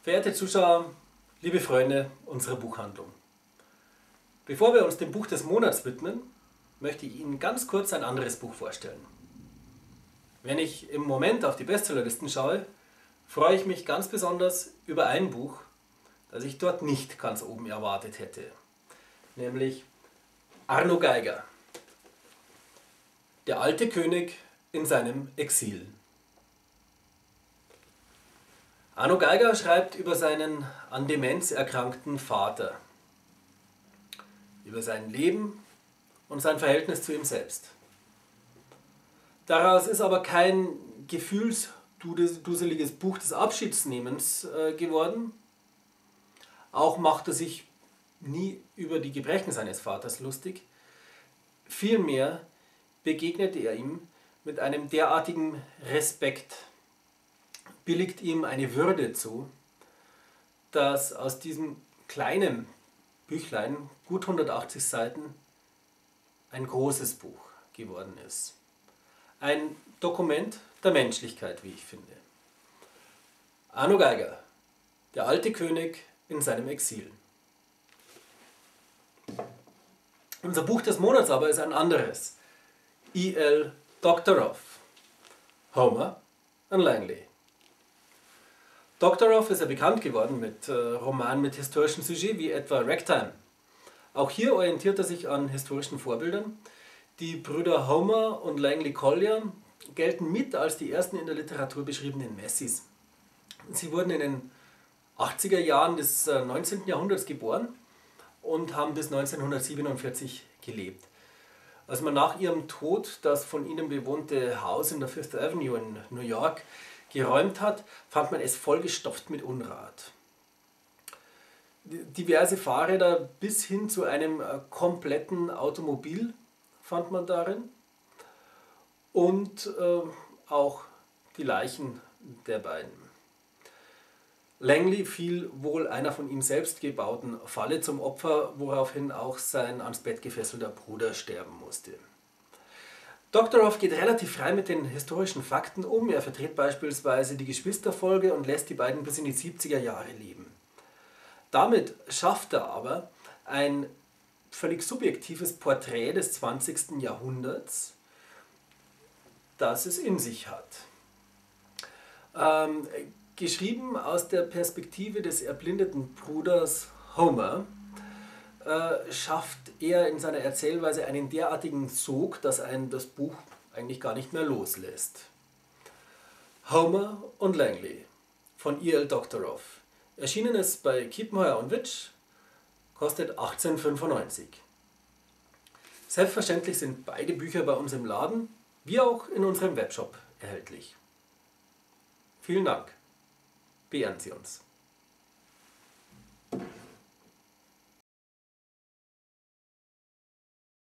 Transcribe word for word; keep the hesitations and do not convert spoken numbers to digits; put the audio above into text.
Verehrte Zuschauer, liebe Freunde unserer Buchhandlung. Bevor wir uns dem Buch des Monats widmen, möchte ich Ihnen ganz kurz ein anderes Buch vorstellen. Wenn ich im Moment auf die Bestsellerlisten schaue, freue ich mich ganz besonders über ein Buch, das ich dort nicht ganz oben erwartet hätte, nämlich Arno Geiger, der alte König in seinem Exil. Arno Geiger schreibt über seinen an Demenz erkrankten Vater, über sein Leben und sein Verhältnis zu ihm selbst. Daraus ist aber kein gefühlsduseliges Buch des Abschiedsnehmens äh, geworden. Auch macht er sich nie über die Gebrechen seines Vaters lustig. Vielmehr begegnete er ihm mit einem derartigen Respekt, billigt ihm eine Würde zu, dass aus diesem kleinen Büchlein, gut hundertachtzig Seiten, ein großes Buch geworden ist. Ein Dokument der Menschlichkeit, wie ich finde. Arno Geiger, der alte König in seinem Exil. Unser Buch des Monats aber ist ein anderes. E L Doctorow, Homer und Langley. Doctorow ist ja bekannt geworden mit äh, Romanen mit historischem Sujet wie etwa Ragtime. Auch hier orientiert er sich an historischen Vorbildern. Die Brüder Homer und Langley Collier gelten mit als die ersten in der Literatur beschriebenen Messis. Sie wurden in den achtziger Jahren des äh, neunzehnten Jahrhunderts geboren und haben bis neunzehnhundertsiebenundvierzig gelebt. Als man nach ihrem Tod das von ihnen bewohnte Haus in der Fifth Avenue in New York geräumt hat, fand man es vollgestopft mit Unrat. Diverse Fahrräder bis hin zu einem kompletten Automobil fand man darin und äh, auch die Leichen der beiden. Langley fiel wohl einer von ihm selbst gebauten Falle zum Opfer, woraufhin auch sein ans Bett gefesselter Bruder sterben musste. Doctorow geht relativ frei mit den historischen Fakten um. Er vertritt beispielsweise die Geschwisterfolge und lässt die beiden bis in die siebziger Jahre leben. Damit schafft er aber ein völlig subjektives Porträt des zwanzigsten Jahrhunderts, das es in sich hat. Ähm, geschrieben aus der Perspektive des erblindeten Bruders Homer, äh, schafft er in seiner Erzählweise einen derartigen Sog, dass einen das Buch eigentlich gar nicht mehr loslässt. Homer und Langley von E L Doctorow. Erschienen ist bei Kiepenheuer und Witsch, kostet achtzehn fünfundneunzig. Selbstverständlich sind beide Bücher bei uns im Laden, wie auch in unserem Webshop erhältlich. Vielen Dank. Beehren Sie uns.